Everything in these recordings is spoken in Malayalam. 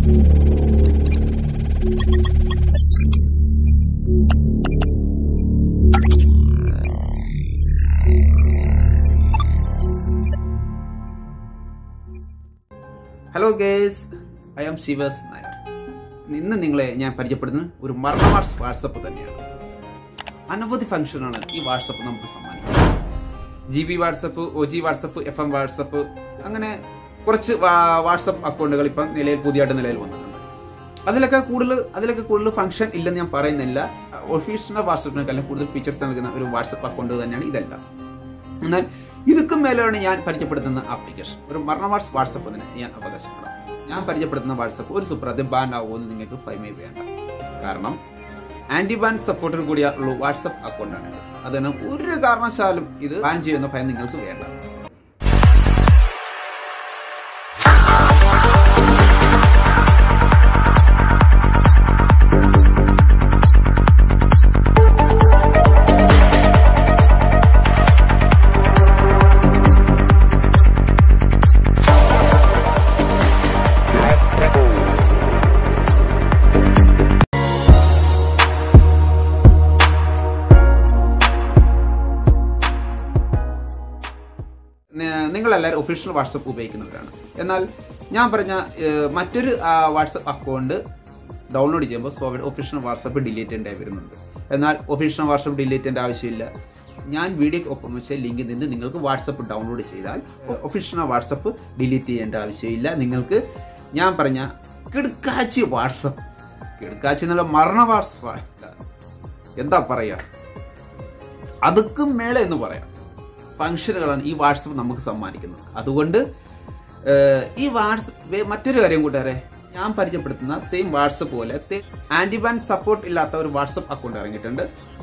Hello guys, I am Shivas Nair. ഇന്ന് നിങ്ങളെ ഞാൻ പരിചയപ്പെടുന്നത് ഒരു മർണമാർസ് വാട്സപ്പ് തന്നെയാണ്. അനവധി ഫംഗ്ഷനാണ് ഈ വാട്സപ്പ് നമുക്ക് സമ്മാനിക്കുന്നത്. GB WhatsApp, OG WhatsApp, FM WhatsApp, അങ്ങനെ കുറച്ച് വാട്സപ്പ് അക്കൗണ്ടുകൾ ഇപ്പം പുതിയതായിട്ട് നിലയിൽ വന്നിട്ടുണ്ട്. അതിലൊക്കെ കൂടുതൽ ഫംഗ്ഷൻ ഇല്ലെന്ന് ഞാൻ പറയുന്നില്ല. ഒഫീഷ്യൽ വാട്സപ്പിനേക്കാളും കൂടുതൽ ഫീച്ചേഴ്സ് നൽകുന്ന ഒരു വാട്സപ്പ് അക്കൗണ്ട് തന്നെയാണ് ഇതെല്ലാം. എന്നാൽ ഇതൊക്കെ മേലെയാണ് ഞാൻ പരിചയപ്പെടുത്തുന്ന ആപ്ലിക്കേഷൻ. ഒരു മർണമാർസ് വാട്സപ്പ് തന്നെ ഞാൻ അവകാശപ്പെടാം. ഞാൻ പരിചയപ്പെടുത്തുന്ന വാട്സപ്പ് ഒരു സുപ്രഭാതം ബാൻ ആവുമെന്ന് നിങ്ങൾക്ക് ഭയമേ വേണ്ട. കാരണം ആന്റി ബാൻ സപ്പോർട്ടോട് കൂടിയ വാട്സപ്പ് അക്കൗണ്ടാണ് ഇത്. അതിന് ഒരു കാരണവശാലും ഇത് ബാൻ ചെയ്യുന്ന ഭയം നിങ്ങൾക്ക് വേണ്ട. നിങ്ങളെല്ലാവരും ഒഫീഷ്യൽ വാട്സപ്പ് ഉപയോഗിക്കുന്നവരാണ്. എന്നാൽ ഞാൻ പറഞ്ഞ മറ്റൊരു വാട്സപ്പ് അക്കൗണ്ട് ഡൗൺലോഡ് ചെയ്യുമ്പോൾ ഒഫീഷ്യൽ വാട്സപ്പ് ഡിലീറ്റ് ചെയ്യേണ്ടി വരുന്നുണ്ട്. എന്നാൽ ഒഫീഷ്യൽ വാട്സപ്പ് ഡിലീറ്റ് ചെയ്യേണ്ട ആവശ്യമില്ല. ഞാൻ വീഡിയോക്ക് ഒപ്പം വെച്ച ലിങ്കിൽ നിന്ന് നിങ്ങൾക്ക് വാട്സപ്പ് ഡൗൺലോഡ് ചെയ്താൽ ഒഫീഷ്യൽ വാട്സപ്പ് ഡിലീറ്റ് ചെയ്യേണ്ട ആവശ്യമില്ല. നിങ്ങൾക്ക് ഞാൻ പറഞ്ഞ കിടക്കാച്ചി വാട്സപ്പ്, കിടക്കാച്ചി എന്നുള്ള മരണ വാട്സപ്പ് എന്താ പറയുക, അതുക്കും മേലെ എന്ന് പറയാം ഫംഗ്ഷനുകളാണ് ഈ വാട്സപ്പ് നമുക്ക് സമ്മാനിക്കുന്നത്. അതുകൊണ്ട് ഈ വാട്സപ്പ് മറ്റൊരു കാര്യം കൂട്ടുകാരെ, ഞാൻ പരിചയപ്പെടുത്തുന്ന സെയിം വാട്സപ്പ് പോലത്തെ ആന്റി ബാൻ സപ്പോർട്ട് ഇല്ലാത്ത ഒരു വാട്സപ്പ് അക്കൗണ്ട് ഇറങ്ങിയിട്ടുണ്ട്.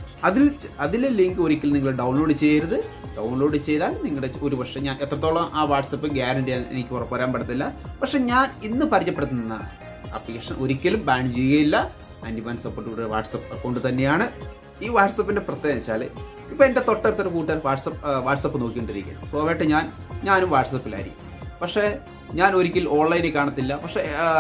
അതിലെ ലിങ്ക് ഒരിക്കലും നിങ്ങൾ ഡൗൺലോഡ് ചെയ്യരുത്. ഡൗൺലോഡ് ചെയ്താൽ നിങ്ങളുടെ ഒരു പക്ഷേ ഞാൻ എത്രത്തോളം ആ വാട്സപ്പ് ഗ്യാരണ്ടി എനിക്ക് ഉറപ്പ് പറയാൻ പറ്റത്തില്ല. പക്ഷെ ഞാൻ ഇന്ന് പരിചയപ്പെടുത്തുന്ന ആപ്ലിക്കേഷൻ ഒരിക്കലും ബാൻ ചെയ്യുകയില്ല. Anti ban support WhatsApp account തന്നെയാണ്. ഈ വാട്സപ്പിന്റെ പ്രത്യേകത വെച്ചാൽ ഇപ്പൊ എന്റെ തൊട്ടടുത്തൊരു കൂട്ടുകാർ വാട്സപ്പ് നോക്കിക്കൊണ്ടിരിക്കുകയാണ്. സ്വാഭാവികമായിട്ട് ഞാനും വാട്സപ്പിലായിരിക്കും. പക്ഷേ ഞാൻ ഒരിക്കൽ ഓൺലൈനിൽ കാണത്തില്ല. പക്ഷേ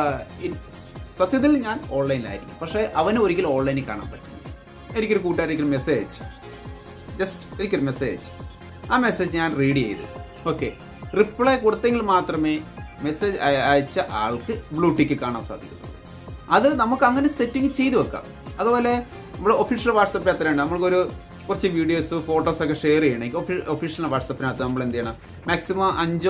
സത്യത്തിൽ ഞാൻ ഓൺലൈനിലായിരിക്കും. പക്ഷേ അവന് ഒരിക്കലും ഓൺലൈനിൽ കാണാൻ പറ്റില്ല. എനിക്കൊരു കൂട്ടുകാരിക്കൊരു മെസ്സേജ്, എനിക്കൊരു മെസ്സേജ്, ആ മെസ്സേജ് ഞാൻ റീഡ് ചെയ്ത് ഓക്കെ റിപ്ലൈ കൊടുത്തെങ്കിൽ മാത്രമേ മെസ്സേജ് അയച്ച ആൾക്ക് ബ്ലൂ ടിക്ക് കാണാൻ സാധിക്കുള്ളൂ. അത് നമുക്ക് അങ്ങനെ സെറ്റിംഗ് ചെയ്ത് വെക്കാം. അതുപോലെ നമ്മൾ ഒഫീഷ്യൽ വാട്സപ്പിൽ എത്രയുണ്ട്, നമ്മൾക്കൊരു കുറച്ച് വീഡിയോസ് ഫോട്ടോസൊക്കെ ഷെയർ ചെയ്യണമെങ്കിൽ ഒഫീഷ്യൽ വാട്സപ്പിനകത്ത് നമ്മൾ എന്ത് ചെയ്യണം, മാക്സിമം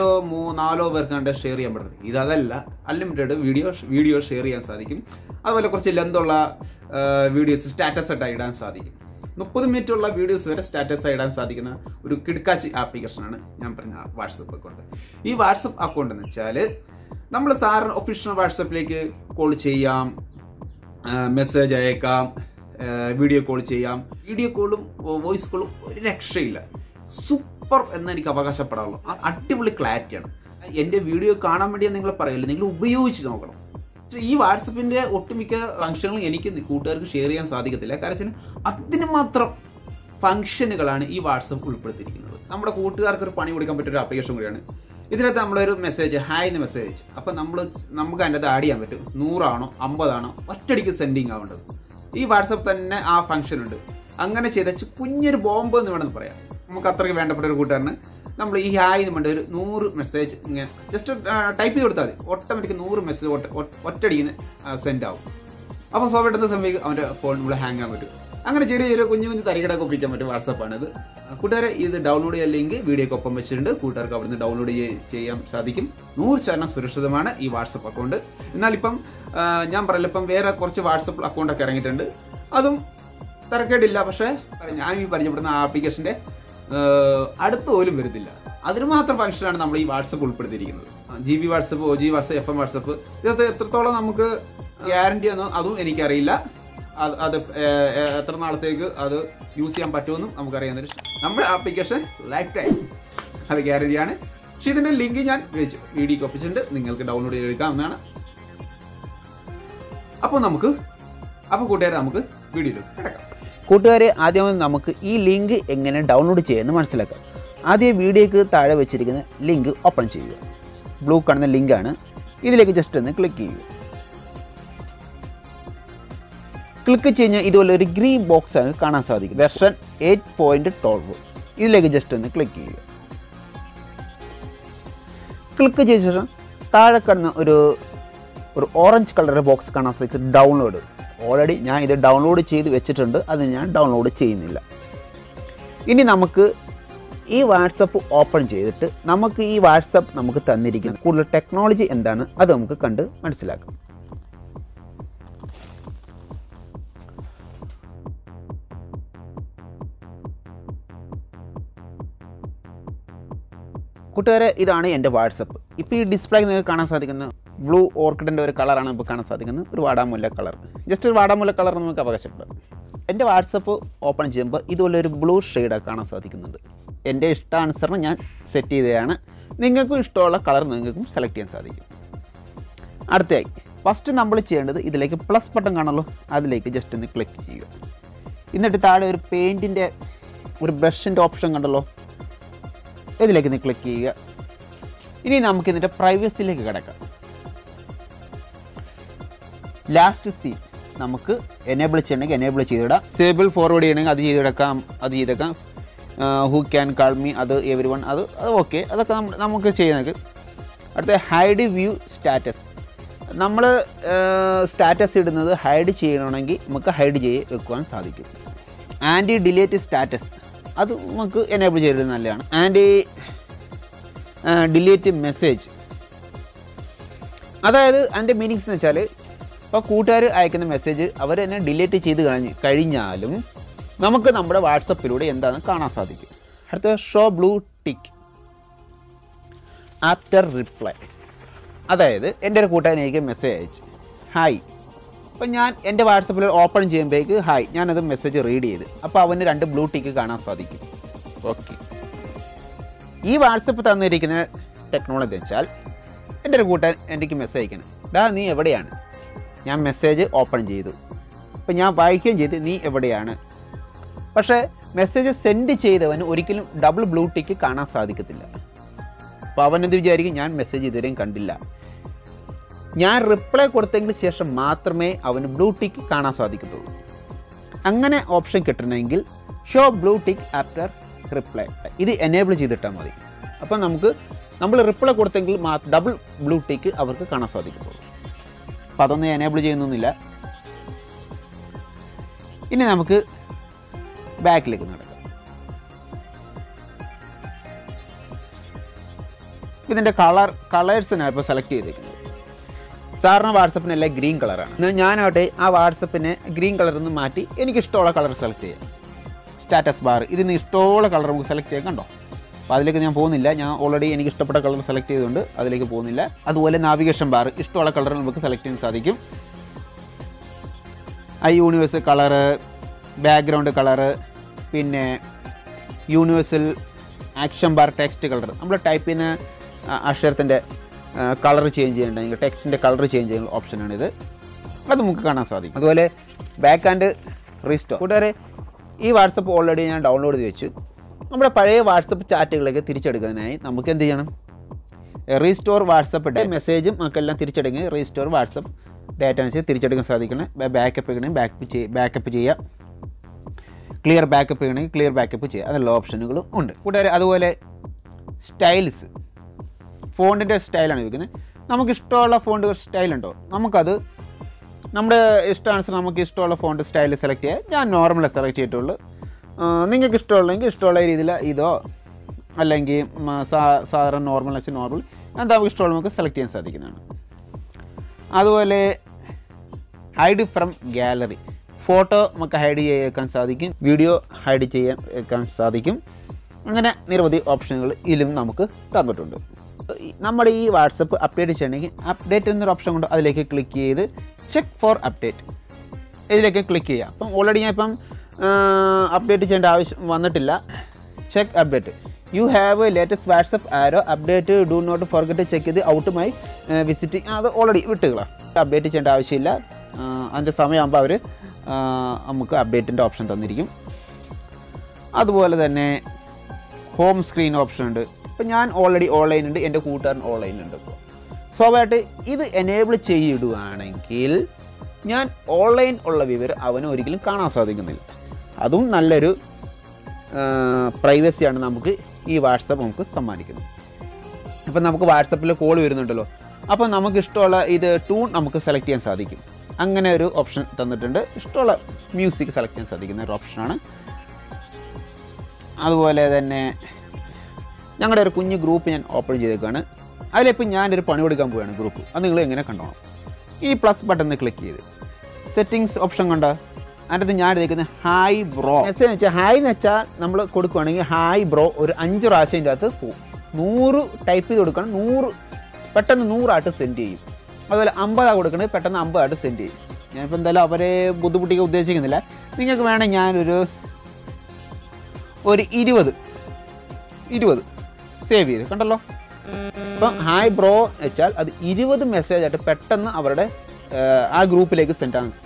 5-4 പേർക്കാണ്ട് ഷെയർ ചെയ്യാൻ പറ്റുന്നത്. ഇതല്ല, അൺലിമിറ്റഡ് വീഡിയോ ഷെയർ ചെയ്യാൻ സാധിക്കും. അതുപോലെ കുറച്ച് ലെന്തുള്ള വീഡിയോസ് സ്റ്റാറ്റസ് ആയിട്ട് ഇടാൻ സാധിക്കും. 30 മിനിറ്റുള്ള വീഡിയോസ് വരെ സ്റ്റാറ്റസ് ആയി ഇടാൻ സാധിക്കുന്ന ഒരു കിടക്കാച്ചി ആപ്ലിക്കേഷനാണ് ഞാൻ പറഞ്ഞ വാട്സപ്പ് അക്കൗണ്ട്. ഈ വാട്സപ്പ് അക്കൗണ്ട് എന്ന് വെച്ചാൽ നമ്മൾ സാറിന് ഒഫീഷ്യൽ വാട്സപ്പിലേക്ക് കോൾ ചെയ്യാം, മെസ്സേജ് അയക്കാം, വീഡിയോ കോൾ ചെയ്യാം. വീഡിയോ കോളും വോയിസ് കോളും ഒരു രക്ഷയില്ല. സൂപ്പർ എന്ന് എനിക്ക് അവകാശപ്പെടാറുള്ളൂ. അടിപൊളി ക്ലാരിറ്റിയാണ്. എൻ്റെ വീഡിയോ കാണാൻ വേണ്ടി നിങ്ങൾ പറയില്ല, നിങ്ങൾ ഉപയോഗിച്ച് നോക്കണം. ഈ വാട്സപ്പിൻ്റെ ഒട്ടുമിക്ക ഫംഗ്ഷനുകളും എനിക്ക് കൂട്ടുകാർക്ക് ഷെയർ ചെയ്യാൻ സാധിക്കത്തില്ല. കാരണം അതിന് മാത്രം ഫംഗ്ഷനുകളാണ് ഈ വാട്സപ്പ് ഉൾപ്പെടുത്തിയിരിക്കുന്നത്. നമ്മുടെ കൂട്ടുകാർക്ക് ഒരു പണി കൊടുക്കാൻ പറ്റിയ ഒരു ആപ്ലിക്കേഷൻ കൂടിയാണ്. ഇതിനകത്ത് നമ്മളൊരു മെസ്സേജ്, ഹായ് എന്ന് മെസ്സേജ്, അപ്പം നമുക്ക് അതിൻ്റെ അകത്ത് ആഡ് ചെയ്യാൻ പറ്റും. 100 ആണോ 50 ആണോ ഒറ്റയടിക്ക് സെൻഡിങ് ആവേണ്ടത്. ഈ വാട്സപ്പ് തന്നെ ആ ഫംഗ്ഷൻ ഉണ്ട്. അങ്ങനെ ചെയ്ത കുഞ്ഞൊരു ബോംബ് എന്ന് വേണമെന്ന് പറയാം. നമുക്ക് അത്രയ്ക്ക് വേണ്ടപ്പെട്ട ഒരു കൂട്ടുകാരന് നമ്മൾ ഈ ഹായ് എന്ന് വേണ്ട ഒരു 100 മെസ്സേജ് ഇങ്ങനെ ജസ്റ്റ് ടൈപ്പ് ചെയ്ത് കൊടുത്താൽ മതി. ഓട്ടോമാറ്റിക് 100 മെസ്സേജ് ഒറ്റയടിക്ക് സെൻഡ് ആവും. അപ്പോൾ സ്വാഭാവികത്തെ സമയത്ത് അവൻ്റെ ഫോൺ നമ്മൾ ഹാങ് ആകാൻ പറ്റും. അങ്ങനെ ചെറിയ കുഞ്ഞു തരികടൊക്കെ ഒപ്പിക്കാൻ പറ്റും വാട്സപ്പാണിത്. കൂട്ടുകാരെ ഇത് ഡൗൺലോഡ് ചെയ്യാൻ ലിങ്ക് വീഡിയോക്ക് ഒപ്പം വെച്ചിട്ടുണ്ട്. കൂട്ടുകാർക്ക് അവിടുന്ന് ഡൗൺലോഡ് ചെയ്യാൻ സാധിക്കും. 100% സുരക്ഷിതമാണ് ഈ വാട്സപ്പ് അക്കൗണ്ട്. എന്നാൽ ഇപ്പം ഞാൻ പറയില്ല, ഇപ്പം വേറെ കുറച്ച് വാട്സപ്പ് അക്കൗണ്ടൊക്കെ ഇറങ്ങിയിട്ടുണ്ട്. അതും തിരക്കേടില്ല. പക്ഷേ ഞാൻ ഈ പരിചയപ്പെടുന്ന ആപ്ലിക്കേഷൻ്റെ അടുത്ത് പോലും വരുന്നില്ല. അതിന് മാത്രം ഫംഗ്ഷനാണ് നമ്മൾ ഈ വാട്സപ്പ് ഉൾപ്പെടുത്തിയിരിക്കുന്നത്. GB WhatsApp, OG WhatsApp, FM WhatsApp, ഇതൊക്കെ എത്രത്തോളം നമുക്ക് ഗ്യാരണ്ടി ഒന്നും അതും എനിക്കറിയില്ല. അത് എത്ര നാളത്തേക്ക് അത് യൂസ് ചെയ്യാൻ പറ്റുമെന്നും നമുക്കറിയാൻ പറ്റും. നമ്മുടെ ആപ്ലിക്കേഷൻ ലൈഫ് ടൈം അത് ഗ്യാരണ്ടിയാണ്. പക്ഷേ ഇതിൻ്റെ ലിങ്ക് ഞാൻ വീഡിയോക്ക് ഒപ്പിച്ചിട്ടുണ്ട്, നിങ്ങൾക്ക് ഡൗൺലോഡ് ചെയ്തെടുക്കാവുന്നതാണ്. അപ്പോൾ കൂട്ടുകാരെ നമുക്ക് വീഡിയോയിലേക്ക് കിടക്കാം. കൂട്ടുകാരെ, ആദ്യം നമുക്ക് ഈ ലിങ്ക് എങ്ങനെ ഡൗൺലോഡ് ചെയ്യുമെന്ന് മനസ്സിലാക്കാം. ആദ്യം വീഡിയോക്ക് താഴെ വെച്ചിരിക്കുന്ന ലിങ്ക് ഓപ്പൺ ചെയ്യുക. ബ്ലൂ കാണുന്ന ലിങ്കാണ്. ഇതിലേക്ക് ജസ്റ്റ് ഒന്ന് ക്ലിക്ക് ചെയ്യുക. ക്ലിക്ക് കഴിഞ്ഞാൽ ഇതുപോലെ ഒരു ഗ്രീൻ ബോക്സ് ആണ് കാണാൻ സാധിക്കും. വെർഷൻ 8.12. ഇതിലേക്ക് ജസ്റ്റ് ഒന്ന് ക്ലിക്ക് ചെയ്യുക. ക്ലിക്ക് ചെയ്ത ശേഷം താഴെ കാണുന്ന ഒരു ഓറഞ്ച് കളർ ബോക്സ് കാണാൻ സാധിക്കും, ഡൗൺലോഡ്. ഓൾറെഡി ഞാൻ ഇത് ഡൗൺലോഡ് ചെയ്ത് വെച്ചിട്ടുണ്ട്, അത് ഞാൻ ഡൗൺലോഡ് ചെയ്യുന്നില്ല. ഇനി നമുക്ക് ഈ വാട്സപ്പ് ഓപ്പൺ ചെയ്തിട്ട് നമുക്ക് ഈ വാട്സപ്പ് നമുക്ക് തന്നിരിക്കുന്ന കൂടുതൽ ടെക്നോളജി എന്താണ് അത് നമുക്ക് കണ്ട് മനസ്സിലാക്കാം. കൂട്ടുകാരെ, ഇതാണ് എൻ്റെ വാട്സപ്പ്. ഇപ്പോൾ ഈ ഡിസ്പ്ലേ നിങ്ങൾക്ക് കാണാൻ സാധിക്കുന്ന ബ്ലൂ ഓർക്കിഡിൻ്റെ ഒരു കളറാണ് ഇപ്പോൾ കാണാൻ സാധിക്കുന്നത്, ഒരു വാടാമുല്ല കളർ. ജസ്റ്റ് ഒരു വാടാമുല്ല കളർ നമുക്ക് അവകാശപ്പെടാം. എൻ്റെ വാട്സപ്പ് ഓപ്പൺ ചെയ്യുമ്പോൾ ഇതുപോലെ ഒരു ബ്ലൂ ഷെയ്ഡ് കാണാൻ സാധിക്കുന്നുണ്ട്. എൻ്റെ ഇഷ്ടാനുസരണം ഞാൻ സെറ്റ് ചെയ്തതാണ്. നിങ്ങൾക്കും ഇഷ്ടമുള്ള കളർ നിങ്ങൾക്കും സെലക്ട് ചെയ്യാൻ സാധിക്കും. അടുത്തതായി ഫസ്റ്റ് നമ്മൾ ചെയ്യേണ്ടത് ഇതിലേക്ക് പ്ലസ് ബട്ടൺ കാണുമല്ലോ, അതിലേക്ക് ജസ്റ്റ് ഒന്ന് ക്ലിക്ക് ചെയ്യുക. എന്നിട്ട് താഴെ ഒരു പെയിൻറ്റിൻ്റെ ഒരു ബ്രഷിൻ്റെ ഓപ്ഷൻ കണ്ടല്ലോ, ഇതിലേക്ക് ഒന്ന് ക്ലിക്ക് ചെയ്യുക. ഇനി നമുക്ക് ഇതിൻ്റെ പ്രൈവസിയിലേക്ക് കിടക്കാം. ലാസ്റ്റ് സീൻ നമുക്ക് എനേബിൾ ചെയ്യണമെങ്കിൽ എനേബിൾ ചെയ്തിടാം. സേബിൾ ഫോർവേഡ് ചെയ്യണമെങ്കിൽ അത് ചെയ്തേക്കാം. ഹൂ ക്യാൻ കാൾ മീ, അത് എവരി വൺ, അത് ഓക്കെ, അതൊക്കെ നമുക്ക് ചെയ്യുന്നത്. അടുത്ത ഹൈഡ് വ്യൂ സ്റ്റാറ്റസ്. നമ്മൾ സ്റ്റാറ്റസ് ഇടുന്നത് ഹൈഡ് ചെയ്യണമെങ്കിൽ നമുക്ക് ഹൈഡ് ചെയ്ത് വെക്കുവാൻ സാധിക്കും. ആൻറ്റി ഡിലീറ്റ് സ്റ്റാറ്റസ് അത് നമുക്ക് എനേബിൾ ചെയ്തിരുന്നത് നല്ലതാണ്. ആൻറ്റി ഡിലീറ്റ് മെസ്സേജ്, അതായത് അതിൻ്റെ മീനിങ്സ് എന്ന് വെച്ചാൽ ഇപ്പോൾ കൂട്ടുകാർ അയക്കുന്ന മെസ്സേജ് അവർ തന്നെ ഡിലീറ്റ് ചെയ്ത് കഴിഞ്ഞാലും നമുക്ക് നമ്മുടെ വാട്സപ്പിലൂടെ എന്താണ് കാണാൻ സാധിക്കും. അടുത്ത show blue tick after reply, അതായത് എൻ്റെ ഒരു കൂട്ടുകാരൻ എനിക്ക് മെസ്സേജ് അയച്ചു ഹായ്. അപ്പോൾ ഞാൻ എൻ്റെ വാട്സപ്പിൽ ഓപ്പൺ ചെയ്യുമ്പോഴേക്ക് ഹായ്, ഞാനത് മെസ്സേജ് റീഡ് ചെയ്ത്, അപ്പോൾ അവന് 2 ബ്ലൂ ടിക്ക് കാണാൻ സാധിക്കും. ഓക്കെ, ഈ വാട്സപ്പ് തന്നിരിക്കുന്ന ടെക്നോളജി വെച്ചാൽ എൻ്റെ ഒരു കൂട്ടുകാരൻ എനിക്ക് മെസ്സേജ് അയക്കണം, നീ എവിടെയാണ്? ഞാൻ മെസ്സേജ് ഓപ്പൺ ചെയ്തു, അപ്പോൾ ഞാൻ വായിക്കുകയും ചെയ്ത് നീ എവിടെയാണ്. പക്ഷേ മെസ്സേജ് സെൻഡ് ചെയ്തവന് ഒരിക്കലും ഡബിൾ ബ്ലൂ ടിക്ക് കാണാൻ സാധിക്കത്തില്ല. അപ്പോൾ അവനെന്ത് വിചാരിക്കും, ഞാൻ മെസ്സേജ് ഇതുവരെയും കണ്ടില്ല. ഞാൻ റിപ്ലൈ കൊടുത്തതിന് ശേഷം മാത്രമേ അവന് ബ്ലൂ ടിക്ക് കാണാൻ സാധിക്കത്തുള്ളൂ. അങ്ങനെ ഓപ്ഷൻ കിട്ടണമെങ്കിൽ show blue tick after reply ഇത് എനേബിൾ ചെയ്തിട്ടാൽ മതി. അപ്പം നമ്മൾ റിപ്ലൈ കൊടുത്തെങ്കിൽ ഡബിൾ ബ്ലൂ ടിക്ക് അവർക്ക് കാണാൻ സാധിക്കത്തുള്ളൂ. അപ്പം അതൊന്നും എനേബിൾ ചെയ്യുന്നൊന്നുമില്ല. ഇനി നമുക്ക് ബാക്കിലേക്ക് നടക്കാം. ഇതിൻ്റെ കളേഴ്സിനാണ് ഇപ്പോൾ സെലക്ട് ചെയ്തിരിക്കുന്നത്. സാറിന് വാട്സപ്പിനെല്ലാം ഗ്രീൻ കളറാണ്. ഞാനാവട്ടെ ആ വാട്സപ്പിനെ ഗ്രീൻ കളറിൽ നിന്ന് മാറ്റി എനിക്കിഷ്ടമുള്ള കളർ സെലക്ട് ചെയ്യാം. സ്റ്റാറ്റസ് ബാർ ഇതിന് ഇഷ്ടമുള്ള കളർ നമുക്ക് സെലക്ട് ചെയ്യാൻ കണ്ടോ. അപ്പോൾ അതിലേക്ക് ഞാൻ പോകുന്നില്ല, ഞാൻ ഓൾറെഡി എനിക്ക് ഇഷ്ടപ്പെട്ട കളർ സെലക്ട് ചെയ്തുകൊണ്ട് അതിലേക്ക് പോകുന്നില്ല. അതുപോലെ നാവിഗേഷൻ ബാർ ഇഷ്ടമുള്ള കളർ നമുക്ക് സെലക്ട് ചെയ്യാൻ സാധിക്കും. യൂണിവേഴ്സൽ കളറ്, ബാക്ക്ഗ്രൗണ്ട് കളറ്, പിന്നെ universal action bar text colour. നമ്മൾ ടൈപ്പ് ചെയ്യുന്ന അക്ഷരത്തിൻ്റെ കളർ ചേഞ്ച് ചെയ്യണമെങ്കിൽ ടെക്സ്റ്റിൻ്റെ കളർ ചേഞ്ച് ചെയ്യുന്ന ഓപ്ഷനാണിത്. അത് നമുക്ക് കാണാൻ സാധിക്കും. അതുപോലെ ബാക്ക് ആൻഡ് റീസ്റ്റോർ. കൂട്ടുകാരെ, ഈ വാട്സപ്പ് ഓൾറെഡി ഞാൻ ഡൗൺലോഡ് ചെയ്ത് വെച്ചു. നമ്മുടെ പഴയ വാട്സപ്പ് ചാറ്റുകളിലേക്ക് തിരിച്ചെടുക്കുന്നതിനായി നമുക്ക് എന്ത് ചെയ്യണം, റീസ്റ്റോർ വാട്സപ്പ് മെസ്സേജും നമുക്കെല്ലാം തിരിച്ചെടുക്കുക. റീസ്റ്റോർ വാട്സപ്പ് ഡാറ്റ അനുസരിച്ച് തിരിച്ചെടുക്കാൻ സാധിക്കണം. ബാക്കപ്പ് ചെയ്യണമെങ്കിൽ ബാക്കപ്പ് ചെയ്യുക. ക്ലിയർ ബാക്കപ്പ് ചെയ്യണമെങ്കിൽ ക്ലിയർ ബാക്കപ്പ് ചെയ്യുക. അതെല്ലാ ഓപ്ഷനുകളും ഉണ്ട് കൂട്ടുകാരെ. അതുപോലെ സ്റ്റൈൽസ്, ഫോണ്ടിൻ്റെ സ്റ്റൈലാണ് ഉപയോഗിക്കുന്നത്. നമുക്കിഷ്ടമുള്ള ഫോണ്ട് സ്റ്റൈലുണ്ടോ, നമുക്കത് നമ്മുടെ ഇഷ്ടാനുസരണം നമുക്ക് ഇഷ്ടമുള്ള ഫോണ്ട് സ്റ്റൈൽ സെലക്ട് ചെയ്യുക. ഞാൻ നോർമൽ സെലക്ട് ചെയ്തിട്ടുള്ളൂ. നിങ്ങൾക്ക് ഇഷ്ടമുള്ളെങ്കിൽ ഇഷ്ടമുള്ള രീതിയിൽ ഇതോ അല്ലെങ്കിൽ സാധാരണ നോർമൽ വെച്ച് നോർമൽ എന്താ നമുക്ക് ഇഷ്ടമുള്ള നമുക്ക് സെലക്ട് ചെയ്യാൻ സാധിക്കുന്നതാണ്. അതുപോലെ ഹൈഡ് ഫ്രം ഗാലറി, ഫോട്ടോ നമുക്ക് ഹൈഡ് ചെയ്യാൻ സാധിക്കും, വീഡിയോ ഹൈഡ് ചെയ്യാൻ സാധിക്കും. അങ്ങനെ നിരവധി ഓപ്ഷനുകൾ ഇതിലും നമുക്ക് തന്നിട്ടുണ്ട്. നമ്മുടെ ഈ വാട്സപ്പ് അപ്ഡേറ്റ് ചെയ്യണമെങ്കിൽ അപ്ഡേറ്റ് എന്നൊരു ഓപ്ഷൻ കൊണ്ട് അതിലേക്ക് ക്ലിക്ക് ചെയ്ത് ചെക്ക് ഫോർ അപ്ഡേറ്റ് ഇതിലേക്ക് ക്ലിക്ക് ചെയ്യുക. അപ്പം ഓൾറെഡി ഞാൻ ഇപ്പം അപ്ഡേറ്റ് ചെയ്യേണ്ട ആവശ്യം വന്നിട്ടില്ല. Check update, you have latest WhatsApp ആരോ update, do not forget check ചെയ്ത് ഔട്ട് മൈ വിസിറ്റിംഗ്. അത് ഓൾറെഡി വിട്ടുകളാം, അപ്ഡേറ്റ് ചെയ്യേണ്ട ആവശ്യമില്ല. അതിൻ്റെ സമയമാകുമ്പോൾ അവർ നമുക്ക് അപ്ഡേറ്റിൻ്റെ ഓപ്ഷൻ തന്നിരിക്കും. അതുപോലെ തന്നെ ഹോം സ്ക്രീൻ ഓപ്ഷൻ ഉണ്ട്. ഇപ്പോൾ ഞാൻ ഓൾറെഡി ഓൺലൈൻ ഉണ്ട്, എൻ്റെ കൂട്ടുകാരൻ ഓൺലൈനുണ്ട്. ഇപ്പോൾ സ്വാഭാവികമായിട്ട് ഇത് എനേബിൾ ചെയ്തിടുകയാണെങ്കിൽ ഞാൻ ഓൺലൈൻ ഉള്ള വിവരം അവന് ഒരിക്കലും കാണാൻ സാധിക്കുന്നില്ല. അതും നല്ലൊരു പ്രൈവസിയാണ് നമുക്ക് ഈ വാട്സപ്പ് നമുക്ക് സമ്മാനിക്കുന്നത്. അപ്പം നമുക്ക് വാട്സപ്പിൽ കോൾ വരുന്നുണ്ടല്ലോ, അപ്പോൾ നമുക്ക് ഇഷ്ടമുള്ള ഇത് ട്യൂൺ നമുക്ക് സെലക്ട് ചെയ്യാൻ സാധിക്കും. അങ്ങനെ ഒരു ഓപ്ഷൻ തന്നിട്ടുണ്ട്. ഇഷ്ടമുള്ള മ്യൂസിക് സെലക്ട് ചെയ്യാൻ സാധിക്കുന്ന ഒരു ഓപ്ഷനാണ്. അതുപോലെ തന്നെ ഞങ്ങളുടെ ഒരു കുഞ്ഞ് ഗ്രൂപ്പ് ഞാൻ ഓപ്പൺ ചെയ്തേക്കാണ്. അതിലിപ്പോൾ ഞാനൊരു പണി കൊടുക്കാൻ പോവുകയാണ് ഗ്രൂപ്പ്. അത് നിങ്ങൾ എങ്ങനെ കണ്ടോണം. ഈ പ്ലസ് ബട്ടണിൽ ക്ലിക്ക് ചെയ്ത് സെറ്റിങ്സ് ഓപ്ഷൻ കണ്ട അതിനകത്ത് ഞാൻ എടുക്കുന്നത് ഹായ് ബ്രോ മെസ്സേജ് വെച്ചാൽ ഹായ് എന്ന് വെച്ചാൽ നമ്മൾ കൊടുക്കുകയാണെങ്കിൽ ഹായ് ബ്രോ ഒരു 5 പ്രാവശ്യം ഇതിൻ്റെ അകത്ത് പോകും. 100 ടൈപ്പ് ചെയ്ത് കൊടുക്കണം, 100 പെട്ടെന്ന് 100 ആയിട്ട് സെൻഡ് ചെയ്യും. അതുപോലെ 50 കൊടുക്കണമെങ്കിൽ പെട്ടെന്ന് 50 ആയിട്ട് സെൻഡ് ചെയ്യും. ഞാനിപ്പോൾ എന്തായാലും അവരെ ബുദ്ധിമുട്ടിക്കാൻ ഉദ്ദേശിക്കുന്നില്ല. നിങ്ങൾക്ക് വേണമെങ്കിൽ ഞാനൊരു 20 സേവ് ചെയ്ത് കണ്ടല്ലോ. അപ്പം ഹായ് ബ്രോ വെച്ചാൽ അത് 20 മെസ്സേജായിട്ട് പെട്ടെന്ന് അവരുടെ ആ ഗ്രൂപ്പിലേക്ക് സെൻഡ് ആണ്.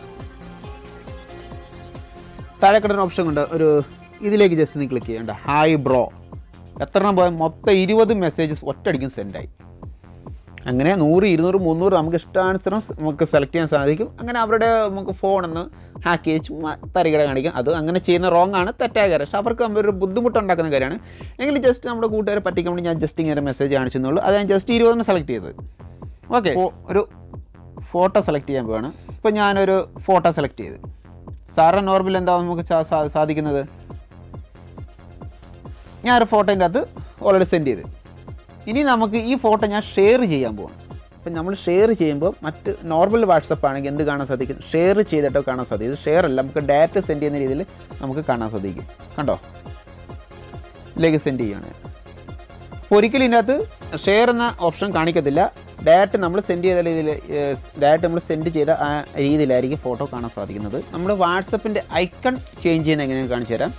താഴെ കിടന്ന ഓപ്ഷൻ കൊണ്ട് ഒരു ഇതിലേക്ക് ജസ്റ്റ് നീ ക്ലിക്ക് ചെയ്യേണ്ട ഹായ് ബ്രോ എത്ര എണ്ണം പോയാൽ മൊത്തം 20 മെസ്സേജസ് ഒറ്റയടിക്കും സെൻഡായി. അങ്ങനെ 100, 200, 300 നമുക്ക് ഇഷ്ടാനുസരണം നമുക്ക് സെലക്ട് ചെയ്യാൻ സാധിക്കും. അങ്ങനെ അവരുടെ നമുക്ക് ഫോണൊന്ന് ഹാക്ക് ചെയ്ത് തരികട കാണിക്കും. അത് അങ്ങനെ ചെയ്യുന്ന റോങ് ആണ്, തെറ്റായ കാര്യം. പക്ഷേ അവർക്ക് നമ്മളൊരു ബുദ്ധിമുട്ടുണ്ടാക്കുന്ന കാര്യമാണ്. എങ്കിൽ ജസ്റ്റ് നമ്മുടെ കൂട്ടുകാരെ പറ്റിക്കാൻ വേണ്ടി ഞാൻ ജസ്റ്റ് ഇങ്ങനെ മെസ്സേജ് കാണിച്ചെന്നുള്ളൂ. അത് ഞാൻ ജസ്റ്റ് 20 സെലക്ട് ചെയ്തത്. ഓക്കെ, ഒരു ഫോട്ടോ സെലക്ട് ചെയ്യാൻ പോവാണ്. ഇപ്പോൾ ഞാനൊരു ഫോട്ടോ സെലക്ട് ചെയ്ത് സാറിന് നോർമൽ എന്താ നമുക്ക് സാധിക്കുന്നത്, ഞാനൊരു ഫോട്ടോൻ്റെ അകത്ത് ഓൾറെഡി സെൻഡ് ചെയ്ത്. ഇനി നമുക്ക് ഈ ഫോട്ടോ ഞാൻ ഷെയർ ചെയ്യാൻ പോവാണ്. അപ്പം നമ്മൾ ഷെയർ ചെയ്യുമ്പോൾ മറ്റ് നോർമൽ വാട്സപ്പ് ആണെങ്കിൽ എന്ത് കാണാൻ സാധിക്കും, ഷെയർ ചെയ്തിട്ടോ കാണാൻ സാധിക്കും. ഇത് ഷെയർ അല്ല, നമുക്ക് ഡയറക്റ്റ് സെൻഡ് ചെയ്യുന്ന രീതിയിൽ നമുക്ക് കാണാൻ സാധിക്കും. കണ്ടോ, ഇതിലേക്ക് സെൻഡ് ചെയ്യുകയാണ്. അപ്പോൾ ഒരിക്കലും ഇതിനകത്ത് ഷെയർ എന്ന ഓപ്ഷൻ കാണിക്കത്തില്ല. ഡയറക്റ്റ് നമ്മൾ സെൻഡ് ചെയ്ത രീതിയിൽ ഡയറക്റ്റ് നമ്മൾ സെൻഡ് ചെയ്ത ആ രീതിയിലായിരിക്കും ഫോട്ടോ കാണാൻ സാധിക്കുന്നത്. നമ്മൾ വാട്സപ്പിൻ്റെ ഐക്കൺ ചേഞ്ച് ചെയ്യുന്ന എങ്ങനെയാണ് കാണിച്ചു തരാം.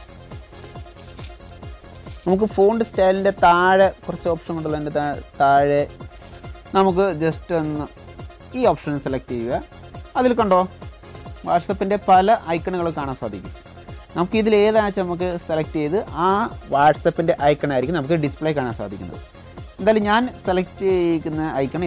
നമുക്ക് ഫോണ്ട് സ്റ്റൈലിൻ്റെ താഴെ കുറച്ച് ഓപ്ഷൻ ഉണ്ടല്ലോ, അതിൻ്റെ താഴെ നമുക്ക് ജസ്റ്റ് ഒന്ന് ഈ ഓപ്ഷൻ സെലക്ട് ചെയ്യുക. അതിൽ കണ്ടോ വാട്സപ്പിൻ്റെ പല ഐക്കണുകൾ കാണാൻ സാധിക്കും. നമുക്ക് ഇതിൽ ഏതാണെന്ന് വെച്ചാൽ നമുക്ക് സെലക്ട് ചെയ്ത് ആ വാട്സപ്പിൻ്റെ ഐക്കണായിരിക്കും നമുക്ക് ഡിസ്പ്ലേ കാണാൻ സാധിക്കുന്നത്. എന്തായാലും ഞാൻ സെലക്ട് ചെയ്യുന്ന ഐക്കൺ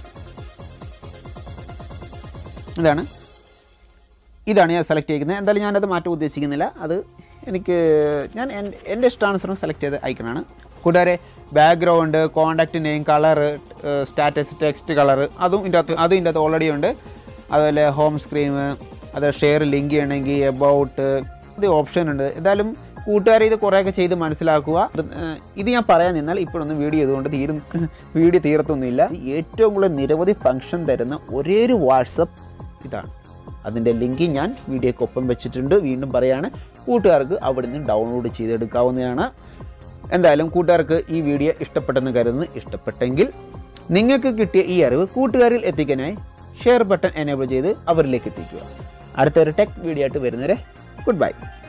ഇതാണ് ഞാൻ സെലക്ട് ചെയ്യുന്നത്. എന്തായാലും ഞാനത് മാറ്റാൻ ഉദ്ദേശിക്കുന്നില്ല. അത് ഞാൻ എൻ്റെ ഇഷ്ടാനുസരണം സെലക്ട് ചെയ്ത ഐക്കണാണ്. കൂടാതെ background, contact name, colour, status, text colour അതും ഇതിൻ്റെ അകത്ത് ഓൾറെഡി ഉണ്ട്. അതുപോലെ ഹോം സ്ക്രീൻ, അത് ഷെയർ ലിങ്ക് ചെയ്യണമെങ്കിൽ എബൌട്ട് ഇത് ഓപ്ഷൻ ഉണ്ട്. എന്തായാലും കൂട്ടുകാരെ ഇത് കുറേയൊക്കെ ചെയ്ത് മനസ്സിലാക്കുക. ഇത് ഞാൻ പറയാൻ നിന്നാൽ ഇപ്പോഴൊന്നും വീഡിയോ ചെയ്തുകൊണ്ട് വീഡിയോ തീരത്തൊന്നുമില്ല. ഏറ്റവും കൂടുതൽ നിരവധി ഫംഗ്ഷൻ തരുന്ന ഒരേ ഒരു വാട്സപ്പ് ഇതാണ്. അതിൻ്റെ ലിങ്ക് ഞാൻ വീഡിയോക്കൊപ്പം വെച്ചിട്ടുണ്ട്. വീണ്ടും പറയുകയാണ്, കൂട്ടുകാർക്ക് അവിടെ നിന്ന് ഡൗൺലോഡ് ചെയ്തെടുക്കാവുന്നതാണ്. എന്തായാലും കൂട്ടുകാർക്ക് ഈ വീഡിയോ ഇഷ്ടപ്പെട്ടെന്ന് കരുതുന്നു. ഇഷ്ടപ്പെട്ടെങ്കിൽ നിങ്ങൾക്ക് കിട്ടിയ ഈ അറിവ് കൂട്ടുകാരിൽ എത്തിക്കാനായി ഷെയർ ബട്ടൺ എനേബിൾ ചെയ്ത് അവരിലേക്ക് എത്തിക്കുക. അടുത്തൊരു ടെക് വീഡിയോ ആയിട്ട് വരുന്നവരെ ഗുഡ് ബൈ.